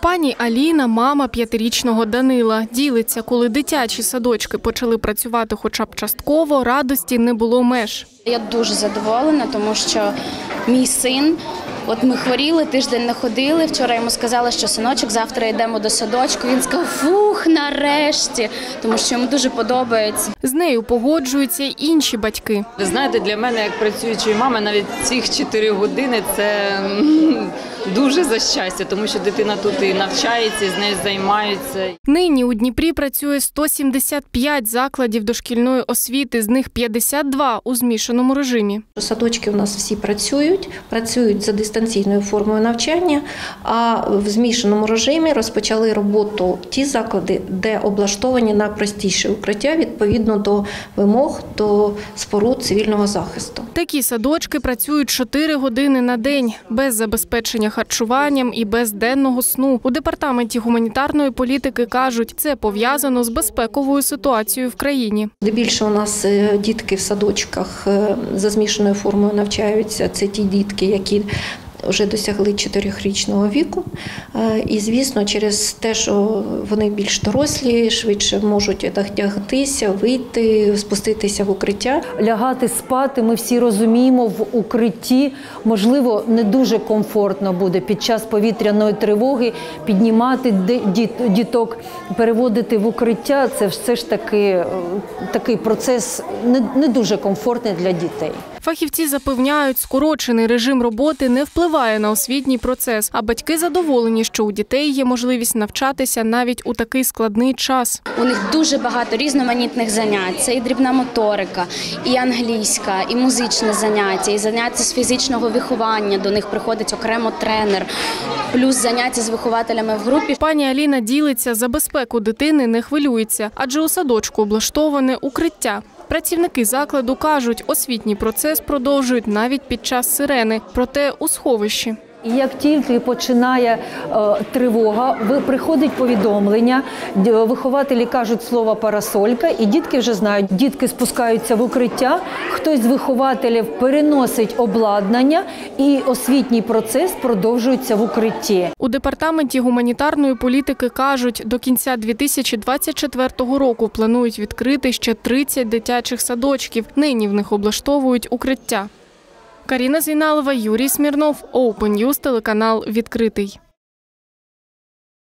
Пані Аліна – мама 5-річного Данила. Ділиться, коли дитячі садочки почали працювати хоча б частково, радості не було меж. Я дуже задоволена, тому що мій син, от ми хворіли, тиждень не ходили, вчора йому сказали, що синочок, завтра йдемо до садочку. Він сказав, фух, нарешті, тому що йому дуже подобається. З нею погоджуються й інші батьки. Ви знаєте, для мене, як працюючої мами, навіть цих 4 години – це дуже за щастя, тому що дитина тут і навчається, і з нею займаються. Нині у Дніпрі працює 175 закладів дошкільної освіти, з них 52 у змішаному режимі. Садочки у нас всі працюють за дистанційною формою навчання, а в змішаному режимі розпочали роботу ті заклади, де облаштовані найпростіше укриття відповідно до вимог до споруд цивільного захисту. Такі садочки працюють 4 години на день, без забезпечення харчуванням і без денного сну. У департаменті гуманітарної політики кажуть, це пов'язано з безпековою ситуацією в країні. Здебільшого у нас дітки в садочках за змішаною формою навчаються. Це ті дітки, які вже досягли 4-річного віку. І, звісно, через те, що вони більш дорослі, швидше можуть одягтися, вийти, спуститися в укриття. Лягати спати, ми всі розуміємо, в укритті, можливо, не дуже комфортно буде під час повітряної тривоги піднімати діток, переводити в укриття. Це все ж таки такий процес не дуже комфортний для дітей. Фахівці запевняють, скорочений режим роботи не впливає на освітній процес, а батьки задоволені, що у дітей є можливість навчатися навіть у такий складний час. У них дуже багато різноманітних занять. Це і дрібна моторика, і англійська, і музичне заняття, і заняття з фізичного виховання. До них приходить окремо тренер, плюс заняття з вихователями в групі. Пані Аліна ділиться, за безпеку дитини не хвилюється, адже у садочку облаштоване укриття. Працівники закладу кажуть, освітній процес продовжують навіть під час сирени, проте у сховищі. Як тільки починає тривога, приходить повідомлення, вихователі кажуть слово «парасолька» і дітки вже знають. Дітки спускаються в укриття, хтось з вихователів переносить обладнання і освітній процес продовжується в укритті. У департаменті гуманітарної політики кажуть, до кінця 2024 року планують відкрити ще 30 дитячих садочків. Нині в них облаштовують укриття. Каріна Зейналова, Юрій Смірнов, Open News, телеканал «Відкритий».